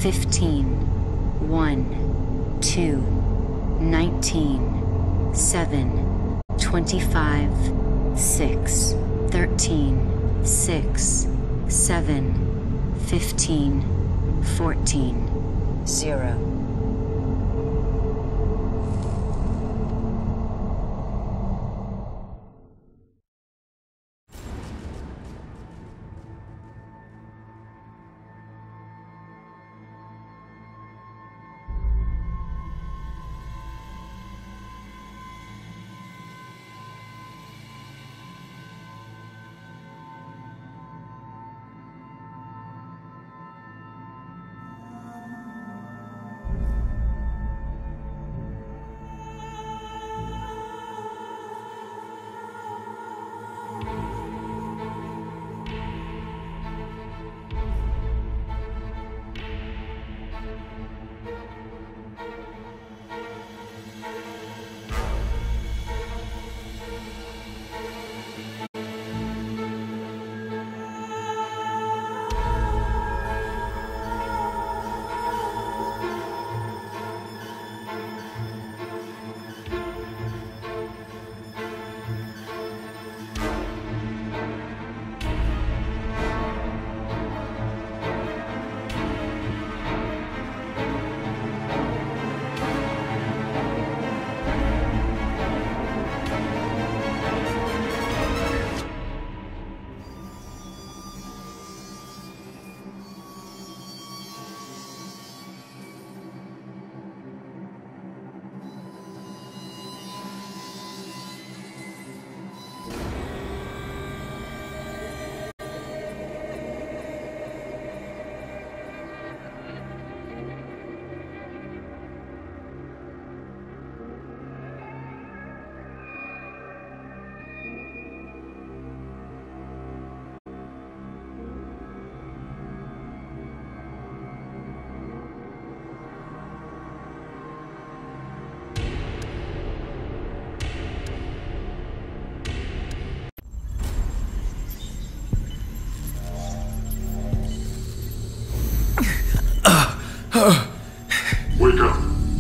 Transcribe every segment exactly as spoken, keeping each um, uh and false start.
fifteen, one, two, nineteen, seven, twenty-five, six, thirteen, six, seven, fifteen, fourteen, zero. Wake up.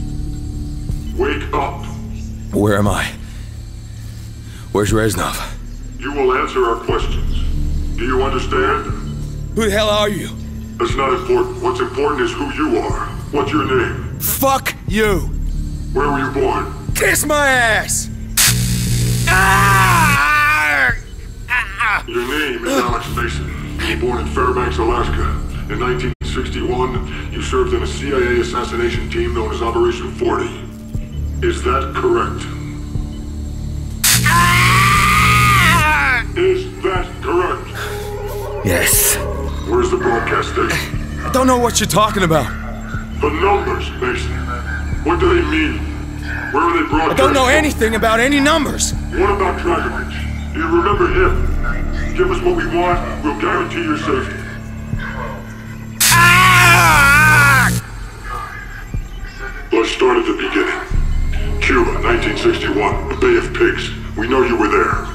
Wake up. Where am I? Where's Reznov? You will answer our questions. Do you understand? Who the hell are you? That's not important. What's important is who you are. What's your name? Fuck you! Where were you born? Kiss my ass! Ah! Ah! Your name is Alex Mason. You were born in Fairbanks, Alaska. In nineteen sixty-one, you served in a C I A assassination team known as Operation forty. Is that correct? Ah! Is that correct? Yes. Where's the broadcast station? I don't know what you're talking about. The numbers, Mason. What do they mean? Where are they broadcast? I don't know anything about any numbers. What about Dragovich? Do you remember him? Give us what we want, we'll guarantee your safety. Let's start at the beginning. Cuba, nineteen sixty-one, the Bay of Pigs. We know you were there.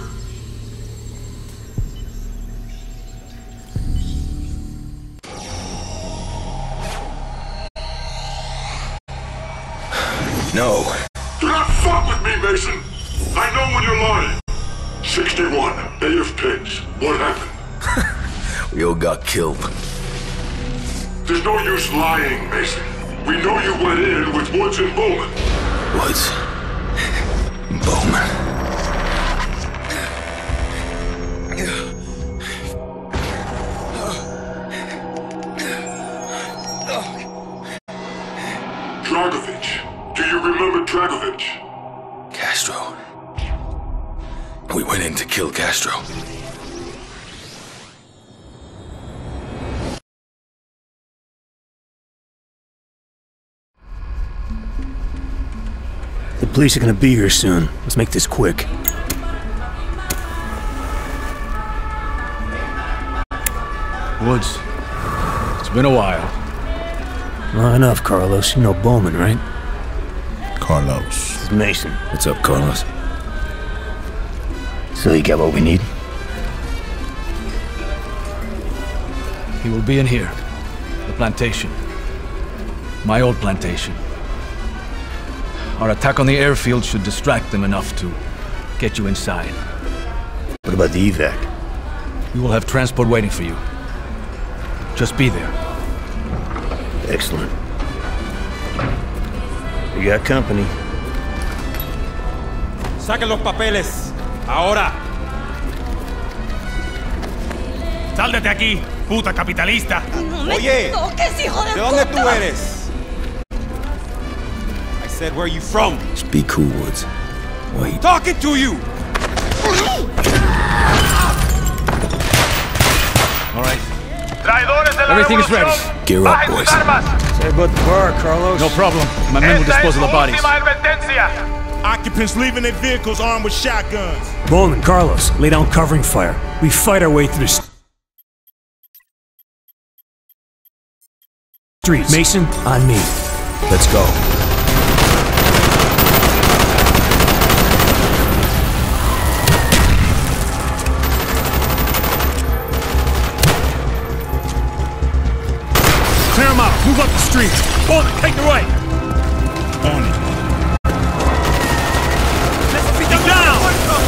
No. Do not fuck with me, Mason! I know when you're lying. sixty-one, Bay of Pigs. What happened? We all got killed. There's no use lying, Mason. We know you went in with Woods and Bowman. Woods. Bowman. Dragovich. Do you remember Dragovich? Castro. We went in to kill Castro. The police are gonna be here soon. Let's make this quick. Woods. It's been a while. Well, enough, Carlos. You know Bowman, right? Carlos. This is Mason. What's up, Carlos? So you get what we need? He will be in here. The plantation. My old plantation. Our attack on the airfield should distract them enough to get you inside. What about the evac? We will have transport waiting for you. Just be there. Excellent. You got company. Saquen los papeles. Ahora. Sal de aquí, puta capitalista. No me Oye, toques, hijo de, ¿de dónde puta? tú eres? I said, where are you from? Just be cool, Woods. Wait. Talking to you. All right. Everything is ready. Gear up, boys. Say about the bar, Carlos. No problem. My men will dispose of the bodies. Occupants leaving their vehicles armed with shotguns. Bowman, Carlos, lay down covering fire. We fight our way through the streets. Mason, on me. Let's go. Clear them out. Move up the street. Bowman, take the right. On it. He's down.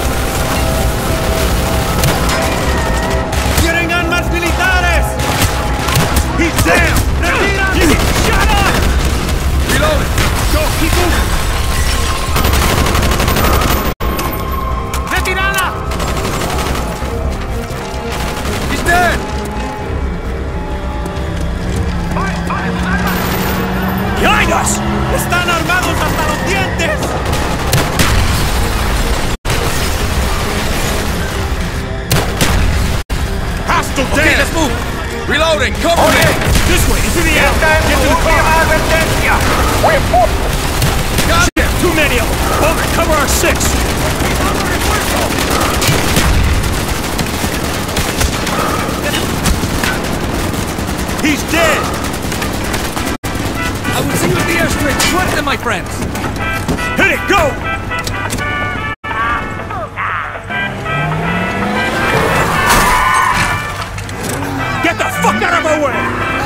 Tienen armas militares. He's down. Shut up. Reload it. Go. Keep moving. Retirada. He's dead. ¡Behind us! ¡Están armados hasta los dientes! Hostile down! Okay, let's move! Reloading! Cover me! This way, into the alley! Get to the car! Got Shit, too many of them! Bowman, cover our six! He's dead! I will see you at the airstrip. Trust them, my friends. Hit it, go! Get the fuck out of our way!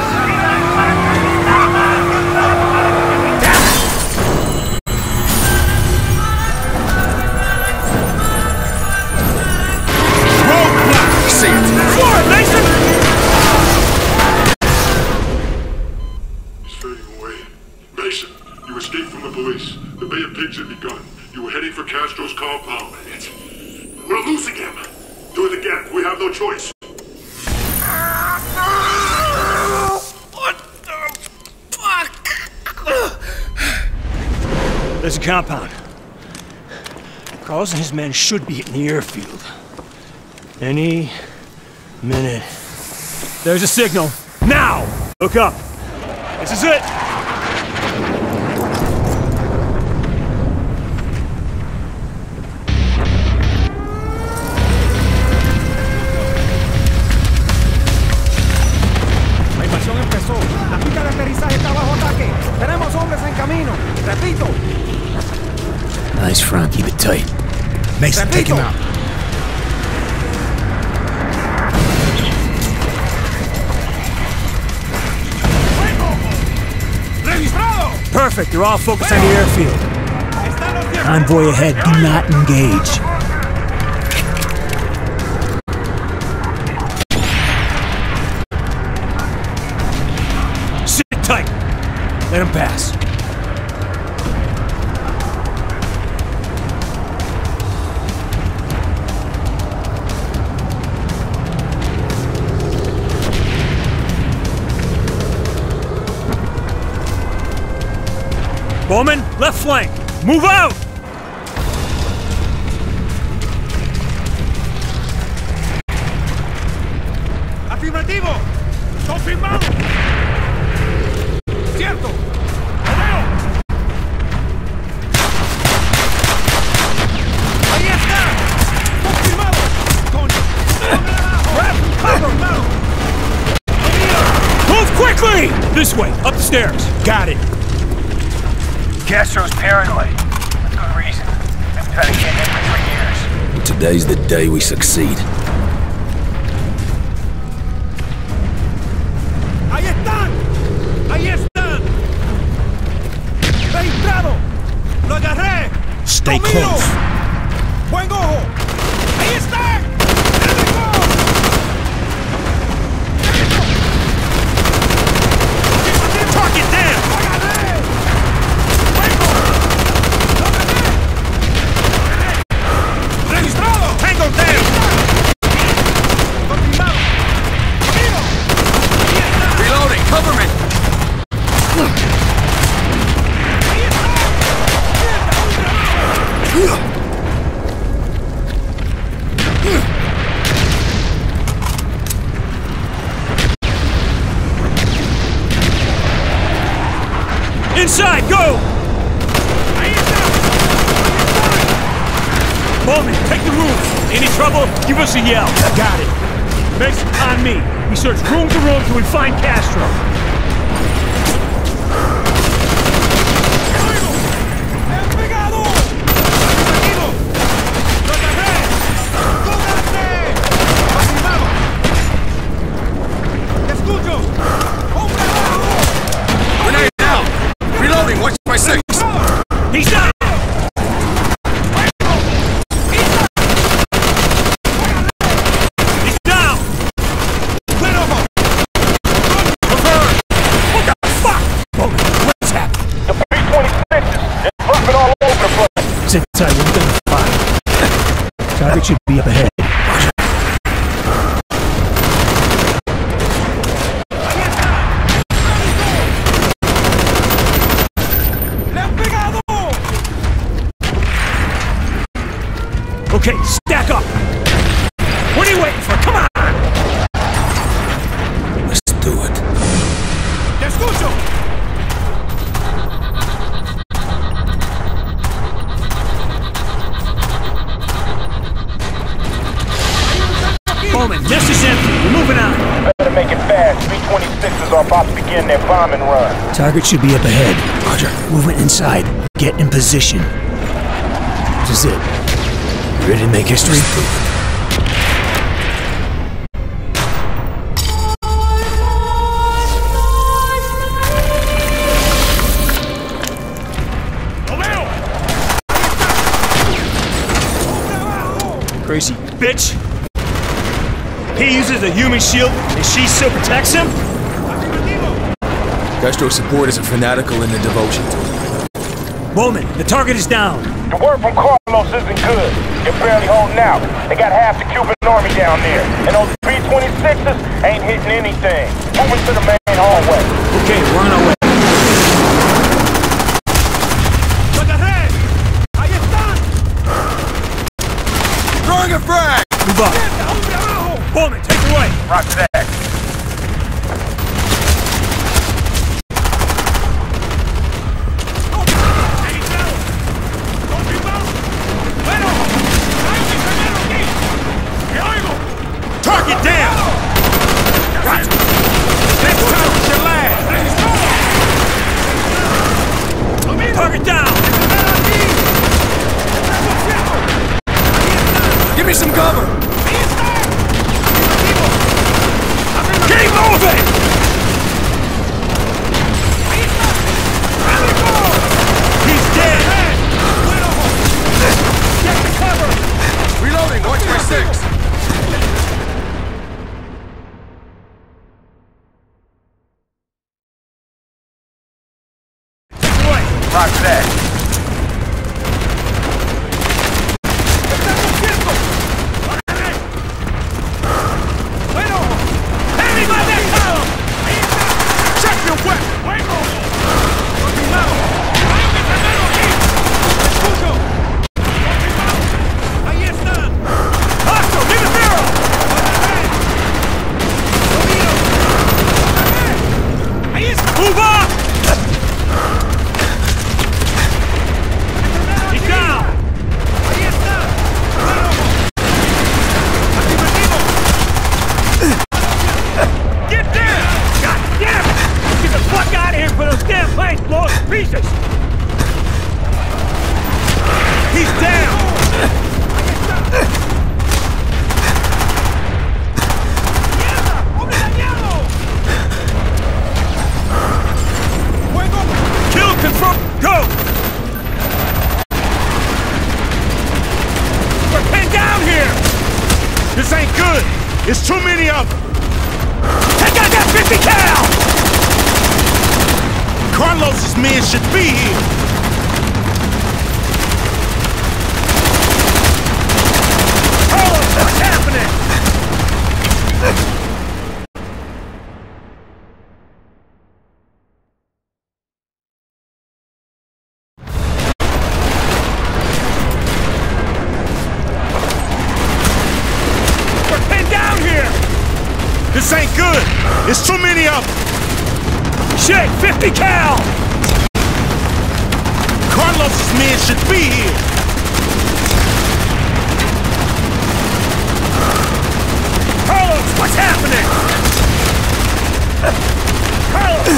Roadblock! See it! Forward, Mason! He's fading away. Mason, you escaped from the police. The Bay of Pigs had begun. You were heading for Castro's compound. We're losing him. Do it again. We have no choice. What the fuck? There's a compound. Carlos and his men should be in the airfield. Any minute. There's a signal. Now! Look up. This is it! La invasión empezó. La pista de aterrizaje está bajo ataque. Tenemos hombres en camino. Repito. Nice, Frank. Keep it tight. Mason, take him out. Perfect. They're all focused on the airfield. Convoy ahead. Do not engage. Sit tight. Let him pass. Bowman, left flank. Move out! Afirmativo. Confirmado. Cierto. Lo veo. Ahí está. Confirmado. Coño. Confirmado. Move quickly! This way, up the stairs. Got it. Castro's paranoid. With good reason. I've been trying to get him for years. Today's the day we succeed. Ahí están. Ahí están. close. ¡Buen ojo! ¡Ahí está! Target down! ¡Registrado! Tango down! ¡Confirmado! Reloading, cover me! Inside, go! Bowman, take the roof. Any trouble, give us a yell. Got it. Mason, on me. We search room to room till we find Castro. Grenade down! Reloading, watch my six! He's down! He's down! Confirmed! What the fuck? Bowman, what's happening? The B twenty-sixes, they're dropping all over the place. Sit tight, we're done fire. Target should be up ahead. Okay, stack up! What are you waiting for? Come on! Let's do it. ¡Te escucho! Bowman, this is empty. We're moving on. Better make it fast. B twenty-sixes are about to begin their bombing run. Target should be up ahead. Roger. Movement inside. Get in position. This is it. Ready to make history? Crazy bitch! He uses a human shield and she still protects him? Castro's support is a fanatical in the devotion to him. Bowman, the target is down. The word from Carlos isn't good. They're barely holding out. They got half the Cuban army down there. And those B twenty-sixes ain't hitting anything. Moving to the main hallway. Okay, we're on our way. Throwing a frag! Move up. Bowman, take it away. Roger that. Target down! Right. Next time it's your last! Target down! Give me some cover! Keep moving! He's dead! Get the cover! Reloading, watch my six! Roger that. Move up! He's down! Get down! God damn it! Get the fuck out of here for those damn planes blow to pieces! He's down! Kill confirmed! Go! It's too many of them! Take out that fifty cal! Carlos's men should be here! Carlos, what's happening? We're pinned down here! This ain't good! It's too many of them! Shit, fifty cal! Carlos's men should be here! Carlos, what's happening? Carlos!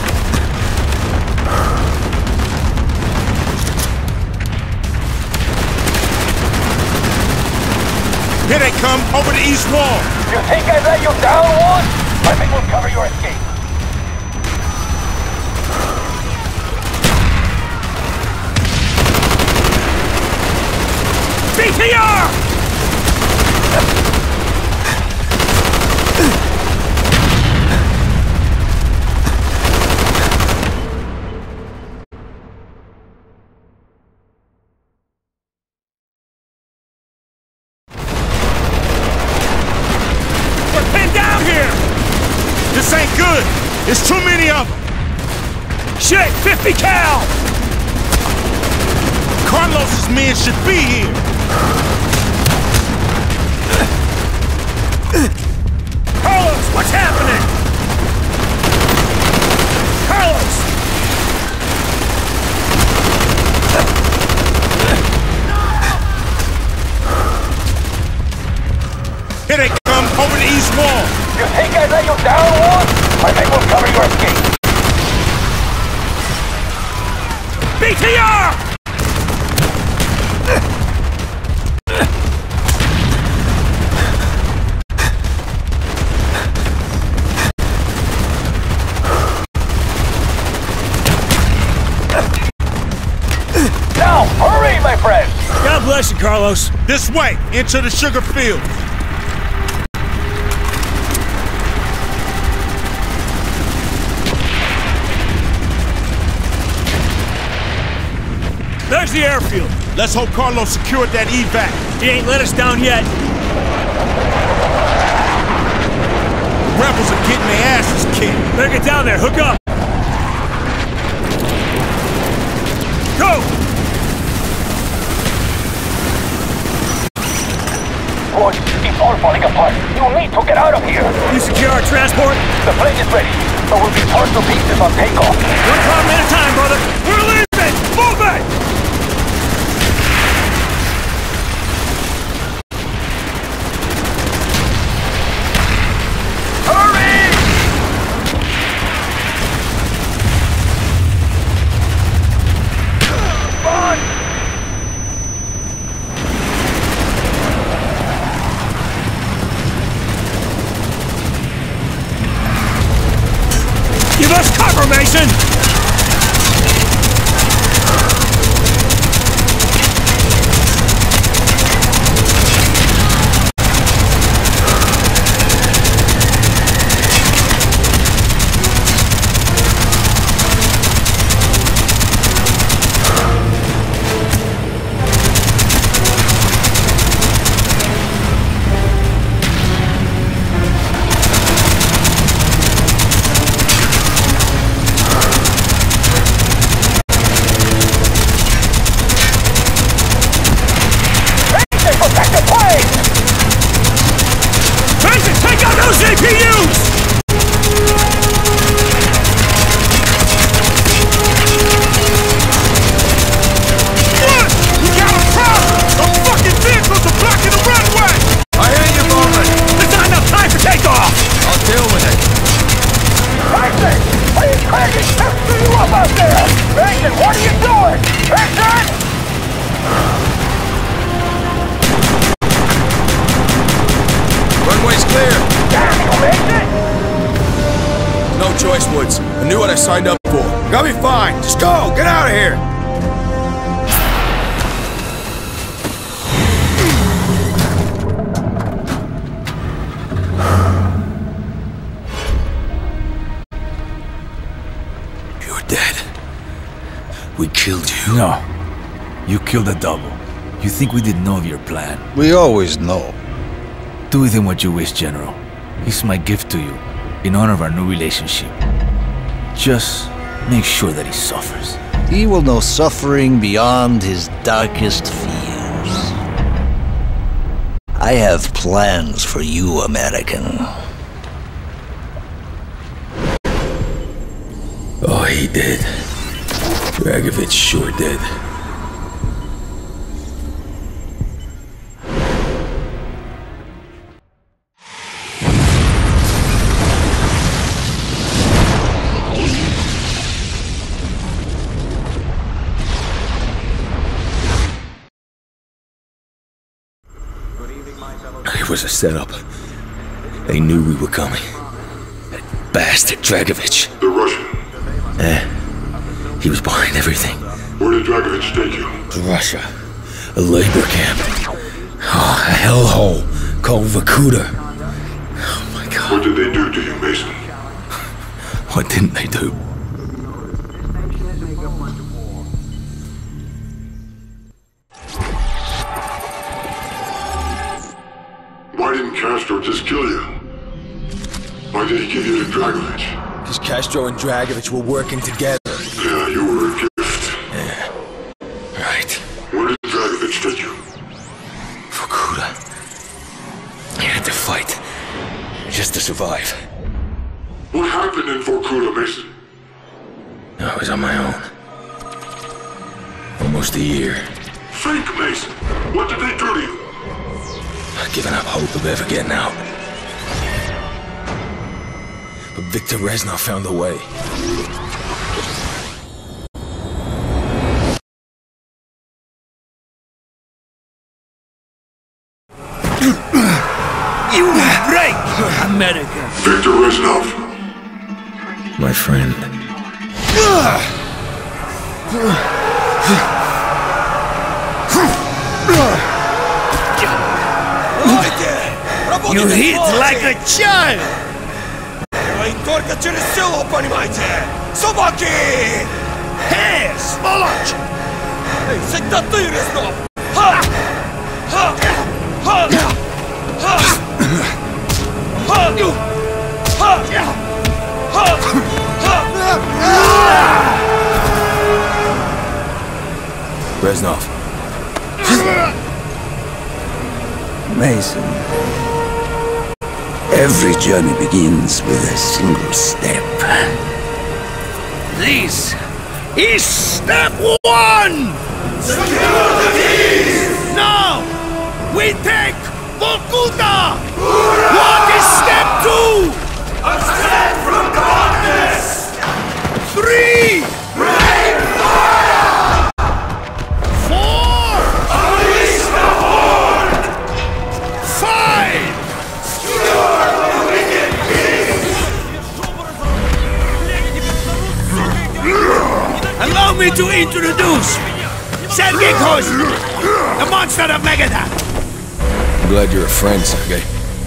Here they come, over the east wall! You think I let you down once? I think we'll cover your escape. B T R! We're pinned down here! This ain't good! It's too many of them! Shit, fifty cal! Carlos's men should be here! Carlos, what's happening? Carlos! Here they come, over the east wall! You think I let you down once? I think we'll cover your escape. B T R! Now, hurry, my friend! God bless you, Carlos. This way, into the sugar field! There's the airfield. Let's hope Carlos secured that evac. He ain't let us down yet. Rebels are getting their asses kicked. Better get down there. Hook up. Go! Boys, it's all falling apart. You need to get out of here. You secure our transport? The plane is ready, but we'll be torn to pieces on takeoff. One problem at a time, brother. We're leaving! Move it! Give us cover, Mason! choice, Woods. I knew what I signed up for. Got me fine. Just go. Get out of here. We killed you. No. You killed a double. You think we didn't know of your plan? We always know. Do with him what you wish, General. He's my gift to you, in honor of our new relationship. Just make sure that he suffers. He will know suffering beyond his darkest fears. I have plans for you, American. Oh, he did. Dragovich sure did. It was a setup. They knew we were coming. That bastard Dragovich. The Russian. Eh. He was behind everything. Where did Dragovich take you? To Russia. A labor camp. Oh, a hellhole called Vorkuta. Oh my god. What did they do to you, Mason? What didn't they do? Why didn't Castro just kill you? Why did he give you to Dragovich? Because Castro and Dragovich were working together. Yeah, you were a gift. Yeah. Right. Where did Dragovich take you? Vorkuta. I had to fight. Just to survive. What happened in Vorkuta, Mason? I was on my own. Almost a year. Think, Mason. What did they do to you? I'd given up hope of ever getting out. But Viktor Reznov found a way. You will break, America! Viktor Reznov. My friend. You hit like a child! Вы только через силу, понимаете? Собаки! Эй, сволочь! Эй, всегда ты, Резнов! Ха! Ха! Ха! Ха! Ха! Ха! Ха! Reznov. Mason. Every journey begins with a single step. This is step one! Secure the keys! Now, we take Vorkuta! What is step two? Ascend from darkness! Three! Rain fire! Four! Unleash the horde! Five! Secure the wicked king! Allow me to introduce Sergei Kozin, the monster of Megadon! I'm glad you're a friend, Sergei.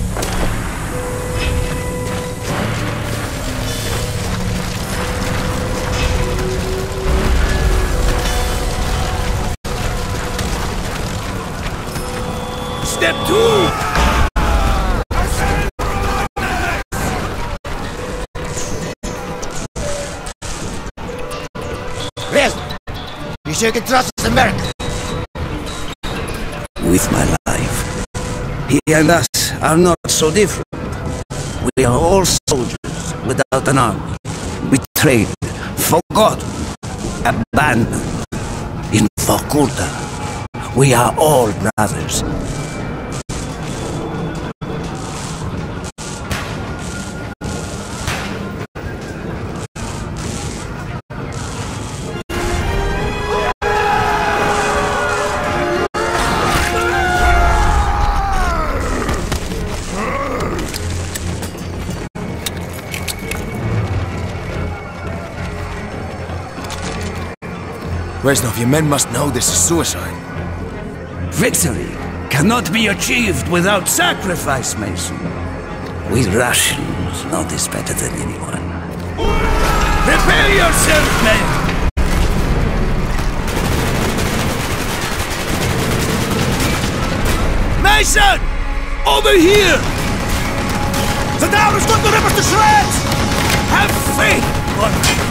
Step two! Reznov, you sure can trust us, America? With my life. He and us are not so different. We are all soldiers without an army. Betrayed, forgotten, abandoned. In Vorkuta, we are all brothers. Reznov, your men must know this is suicide. Victory cannot be achieved without sacrifice, Mason. We Russians know this better than anyone. Prepare yourself, men! Mason! Over here! The town is going to rip us to shreds! Have faith, Conrad!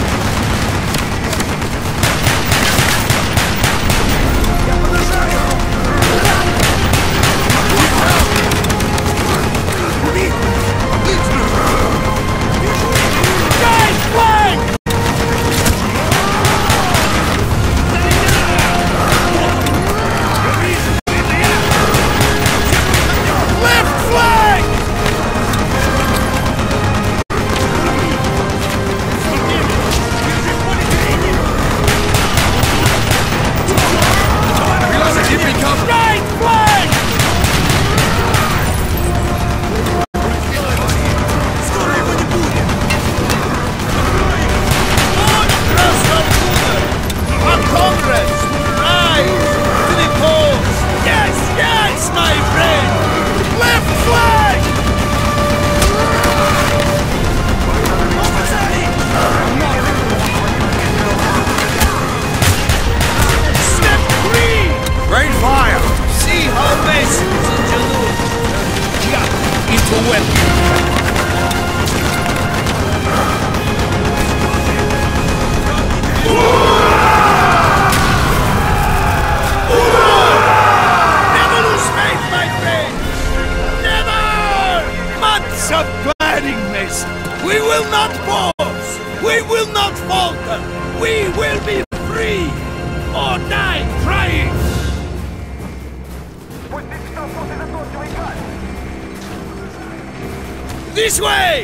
This way!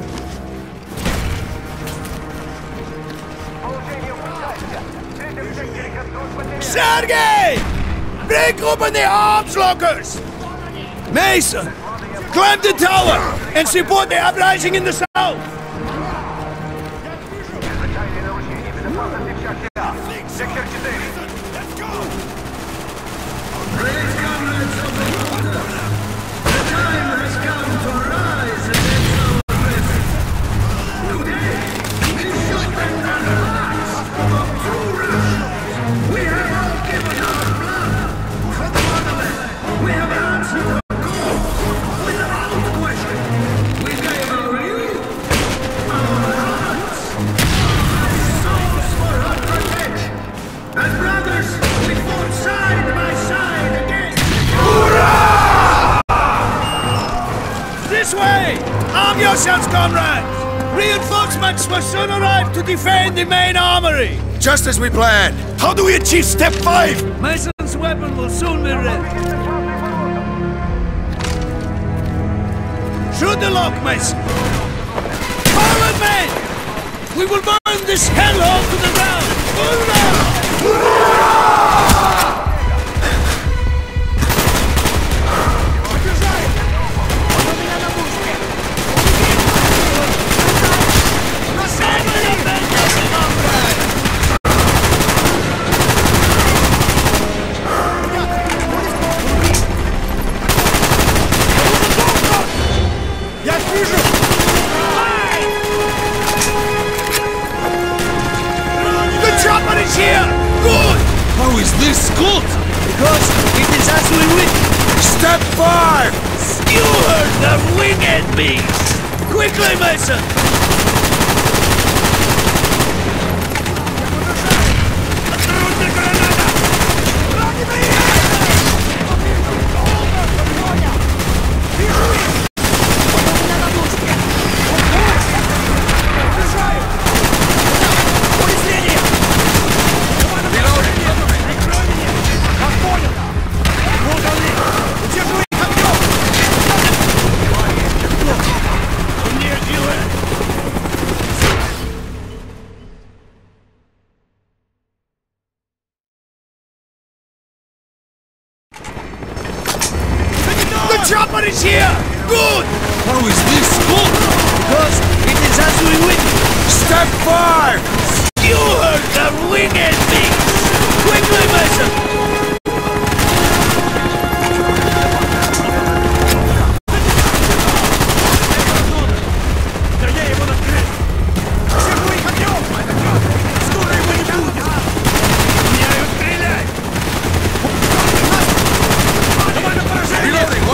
Sergei! Break open the arms lockers! Mason! Climb the tower and support the uprising in the south! Yourselves, comrades! Reinforcements will soon arrive to defend the main armory! Just as we planned! How do we achieve step five? Mason's weapon will soon be ready. Shoot the lock, Mason! Forward, men! We will burn this hellhole to the ground! Here! Good! How is this good? Because it is as we wish. Step five! Skewer the winged beast! Quickly, Mason! Chopper is here! Good! How is this good? Because it is as we wish. Step five! Skewer the winged beast! Quickly, Mason! Reloading!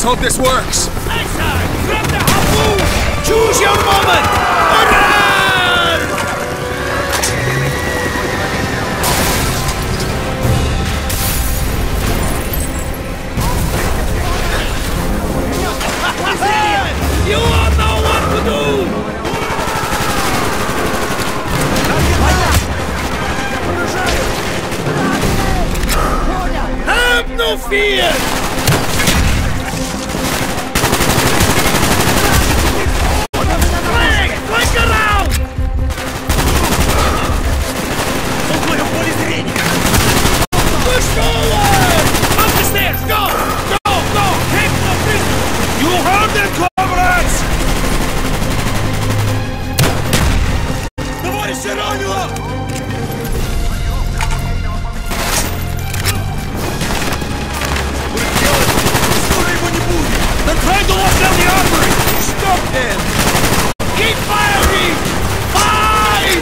hope this works. Grab the harpoon! Choose your moment! Run! You all know what to do! Have no fear! Flank! Flank around! Push forward! Up the stairs! Go! Go! Go! Take no prisoners! You heard them, comrades! Товарищи ранило! They're trying to lock down the armory! Stop them! Keep firing! Fight!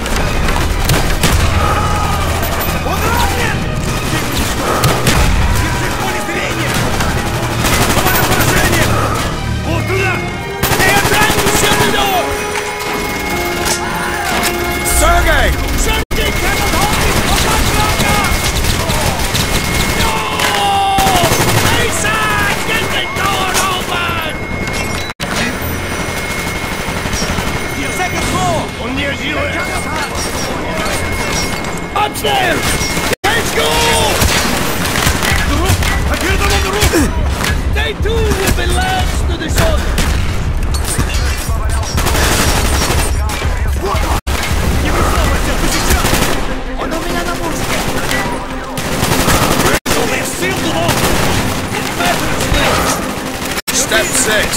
Он ранен! Держи в поле зрения! Давай на поражение! Вот туда! They are trying to shut the door! Sergei! Sergei cannot hold it for much longer! No! Mason! Get the door open! Second floor! Он не живет! Upstairs! Let's go! The roof! I hear them on the roof! They too will be last to the shoulder! Не высовывайся! Ты сейчас! Он у меня на мушке! They sealed the wall! It matters now! Step six.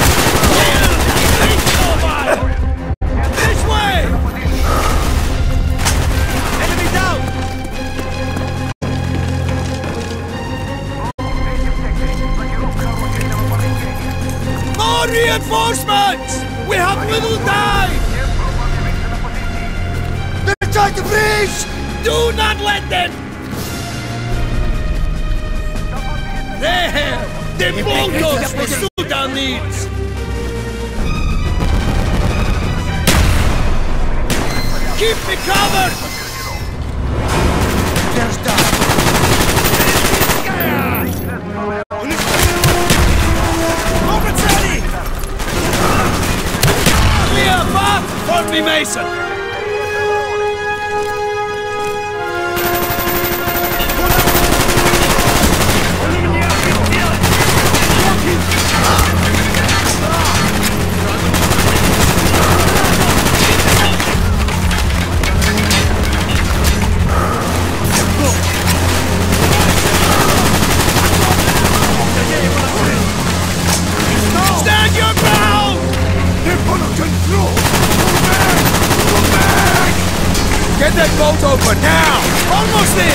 This way! Enemy down! More reinforcements! We have little time! They're trying to breach! Do not let them! There! The Mongols pursued our needs! Keep me covered! There's that! Clear path for me, Mason! Stand your ground! They're under control! Move back! Move back! Get that bolt open now! Almost in!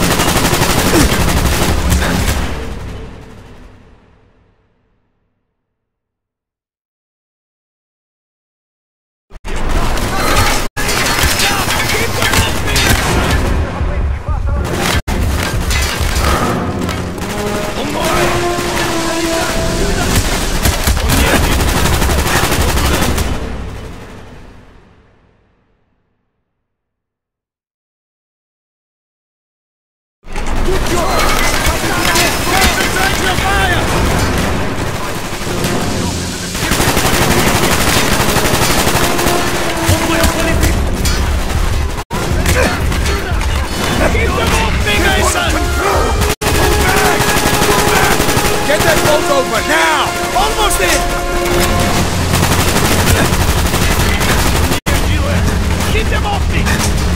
Get that bolt open now! Almost in! Keep them off me!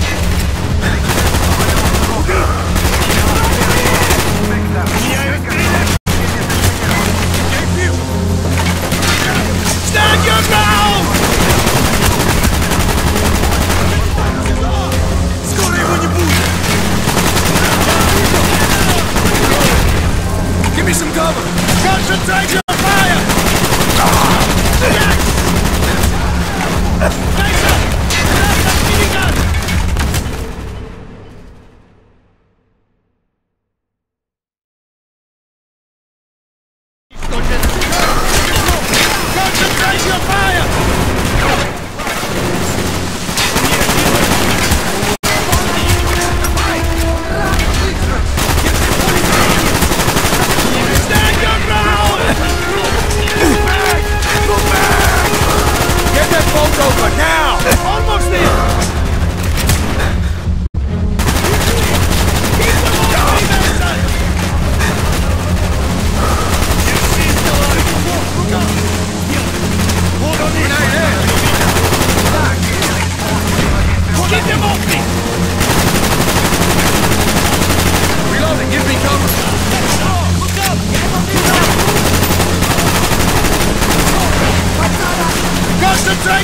Stand your ground! Скоро его не будет! Give me some cover! Concentrate your fire! Yes! Mason! Grab that minigun!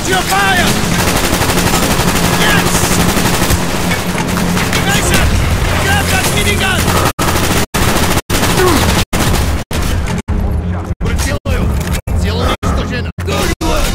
Hold your fire! Yes! Mason! Grab that minigun! Good work!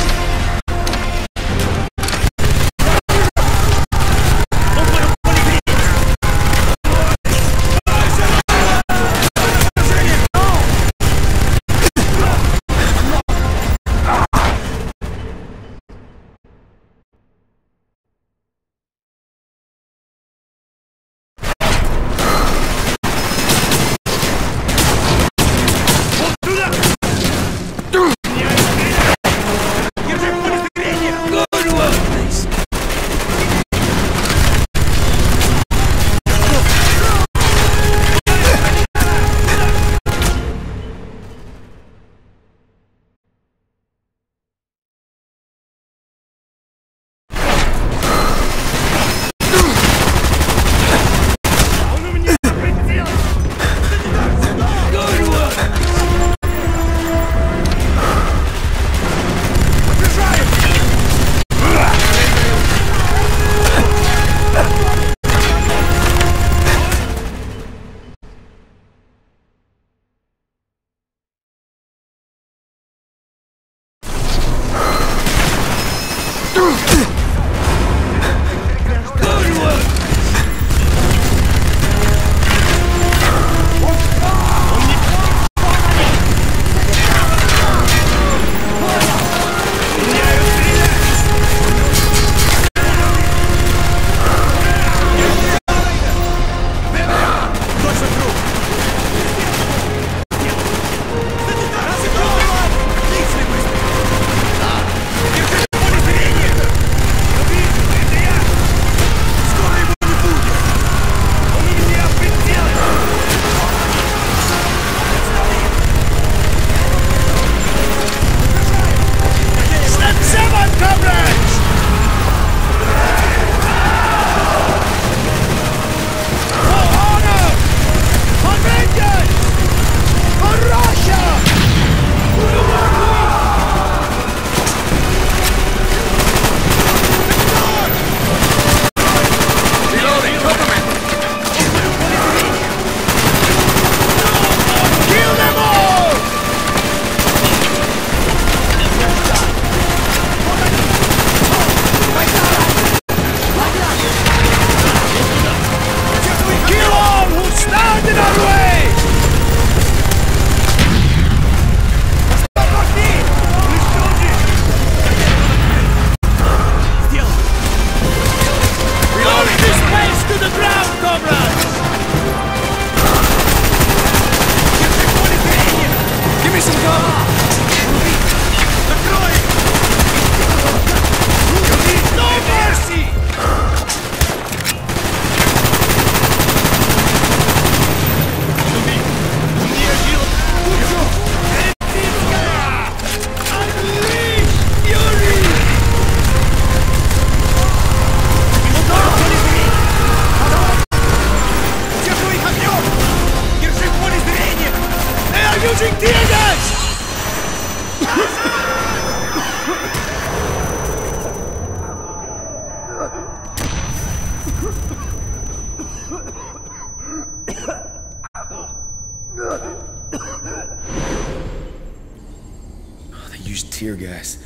Tear gas.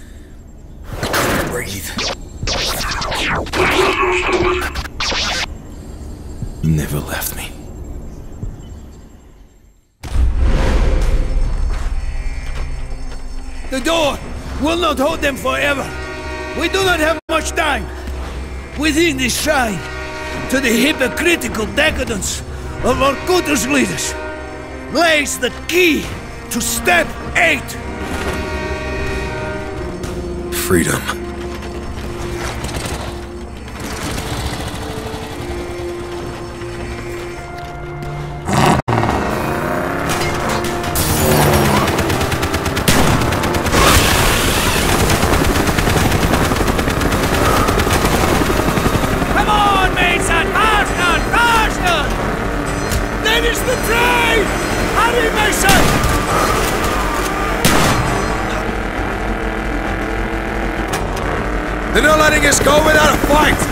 I can't breathe. You never left me. The door will not hold them forever. We do not have much time. Within this shrine, to the hypocritical decadence of Vorkuter's leaders, lays the key to step eight. Freedom. Come on, Mason! Faster! Faster! That is the train! Hurry, Mason! They're not letting us go without a fight!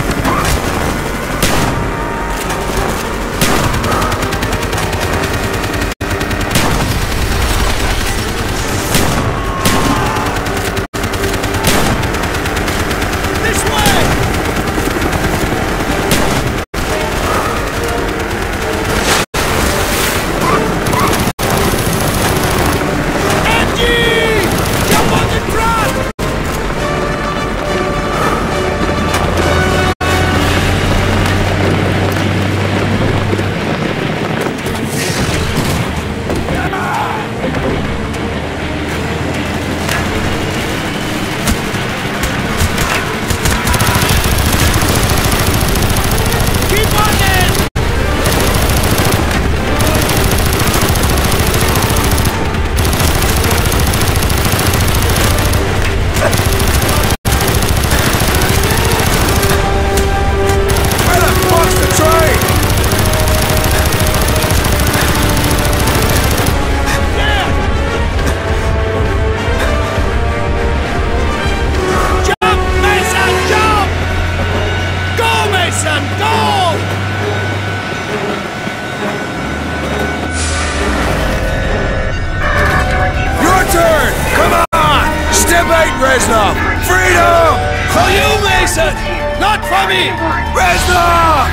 Reznov! Freedom! For you, Mason! Not for me! Reznov!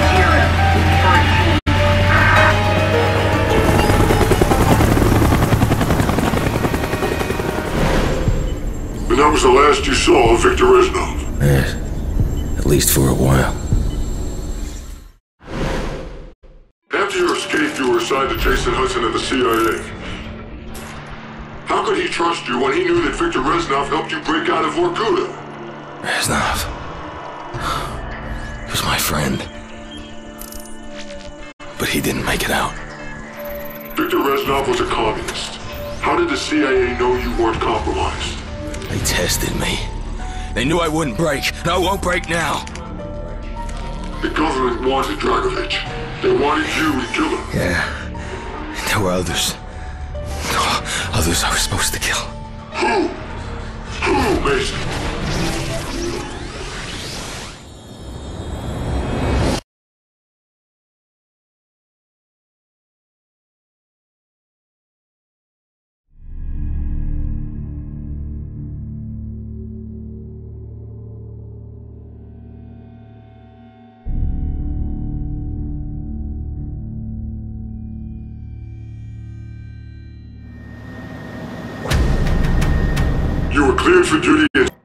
And that was the last you saw of Victor Reznov? Yes. At least for a while. After your escape, you were assigned to Jason Hudson at the C I A. How could he trust you when he knew that Victor Reznov helped you break out of Vorkuta? Reznov. He was my friend. But he didn't make it out. Victor Reznov was a communist. How did the C I A know you weren't compromised? They tested me. They knew I wouldn't break, and I won't break now. The government wanted Dragovich. They wanted you to kill him. Yeah. There were others. Others I was supposed to kill. Who? Who, Mason? You were cleared for duty at